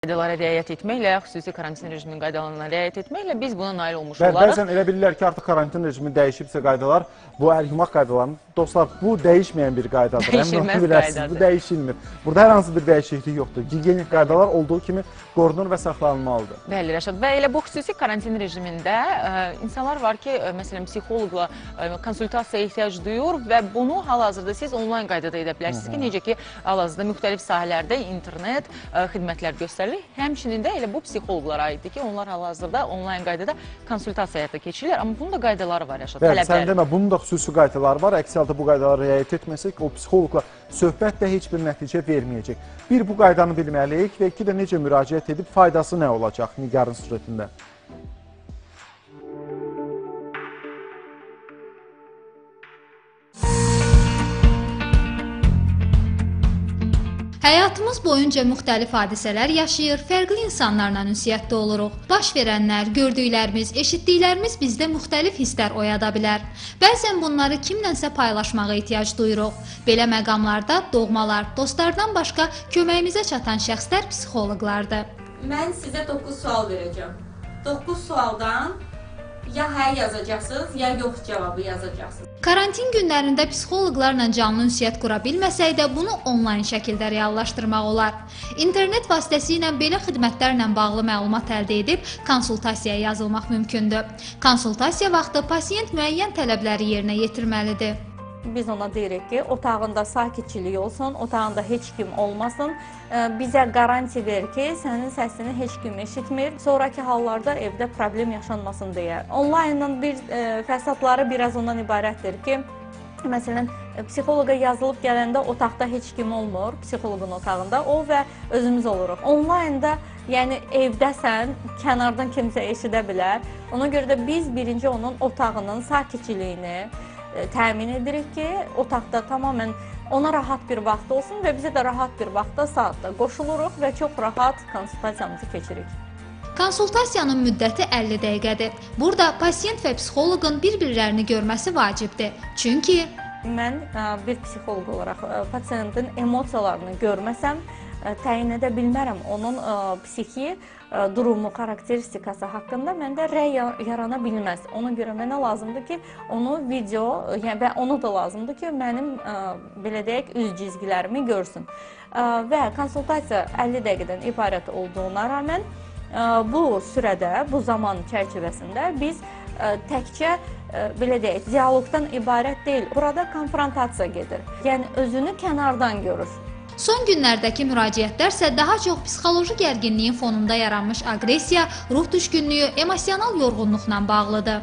Qaydalara riayət etməklə, xüsusi karantin rejiminin qaydalarına riayət etməklə biz buna nail olmuş Bəli, olarıq. bəzən elə bilirlər ki, artıq karantin rejimi dəyişibsə qaydalar, bu əl yumaq qaydalarını, dostlar, bu dəyişməyən bir qaydadır. Dəyişilməz qaydadır. Bu dəyişilmir. Burada hər hansı bir dəyişiklik yoxdur. Gigiyenik qaydalar olduğu kimi qorunur və saxlanılmalıdır. Bəli, Rəşad. Və elə bu xüsusi karantin rejimində insanlar var ki, məsələn, psixoloqla konsultasiyaya ehtiyac duyur və bunu hal-hazırda siz onlayn qaydada edə bilərsiniz ki, necə ki, hal-hazırda müxtəlif sahələrdə internet xidmətlər göstərilir. Həmçinin də elə bu psixoloqlara aiddir ki, onlar hal-hazırda onlayn qaydada konsultasiya həyata keçirirlər. Amma bunun da qaydaları var, Rəşad. Bəli, sən demə, bunun da xüsusi qaydaları var. Əks halda bu qaydalara riayət etməsək, o psixoloqla söhbət də heç bir nəticə verməyəcək. Bir, bu qaydanı bilməliyik və iki də necə müraciət edib faydası nə olacaq Nigarın surətində? Həyatımız boyunca müxtəlif hadisələr yaşayır, fərqli insanlarla ünsiyyətdə oluruq. Baş verənlər, gördüklərimiz, eşitdiklərimiz bizdə müxtəlif hisslər oyada bilər. Bəzən bunları kimlənsə paylaşmağa ehtiyac duyuruq. Belə məqamlarda doğmalar, dostlardan başqa köməyimizə çatan şəxslər psixoloqlardır. Mən sizə 9 sual verəcəm. 9 sualdan ya hə yazacaqsınız, ya yox cavabı yazacaqsınız. Karantin günlərində psixoloqlarla canlı ünsiyyət qura bilməsək də bunu onlayn şəkildə reallaşdırmaq olar. İnternet vasitəsilə belə xidmətlərlə bağlı məlumat əldə edib konsultasiyaya yazılmaq mümkündür. Konsultasiya vaxtı pasiyent müəyyən tələbləri yerinə yetirməlidir. Biz ona deyirik ki, otağında sakitçilik olsun, otağında heç kim olmasın. Bizə garanti ver ki, sənin səsini heç kim eşitmir. Sonraki hallarda evdə problem yaşanmasın deyə. Onlaynın bir fəsadları biraz ondan ibarətdir ki, məsələn, psixoloqa yazılıb gələndə otaqda heç kim olmur, psixoloqun otağında, o və özümüz oluruq. Onlaynda, yəni evdəsən, kənardan kimsə eşidə bilər. Ona görə də biz birinci onun otağının sakitçiliyini təmin edirik ki, otaqda tamamən ona rahat bir vaxt olsun və bizə də rahat bir vaxtda, saatda qoşuluruq və çox rahat konsultasiyamızı keçirik. Konsultasiyanın müddəti 50 dəqiqədir. Burada pasiyent və psixoloqun bir-birlərini görməsi vacibdir. Çünki mən bir psixoloq olaraq pasiyentin emosiyalarını görməsəm, təyin edə bilmərəm. Onun psixi durumu, xarakteristikası haqqında məndə rəy yarana bilməz. Ona görə mənə lazımdır ki, onu video və onu da lazımdır ki, mənim belə deyək, üz cizgilərimi görsün. Və konsultasiya 50 dəqiqədən ibarət olduğuna rəğmən bu sürədə, bu zaman çərçivəsində biz təkcə belə deyək, dialoqdan ibarət deyil. Burada konfrontasiya gedir. Yəni özünü kənardan görür. Son günlərdəki müraciətlər isə daha çox psixoloji gərginliyin fonunda yaranmış aqressiya, ruh düşkünlüyü, emosional yorğunluqla bağlıdır.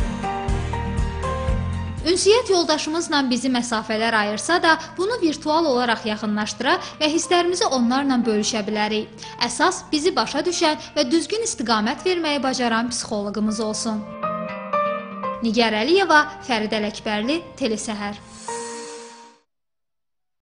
Ünsiyyət yoldaşımızla bizi məsafələr ayırsa da, bunu virtual olaraq yaxınlaşdıra və hisslərimizi onlarla bölüşə bilərik. Əsas bizi başa düşən və düzgün istiqamət verməyi bacaran psixoloqumuz olsun. Nigar Əliyeva, Fərid Ələkbərli, Telesəhər.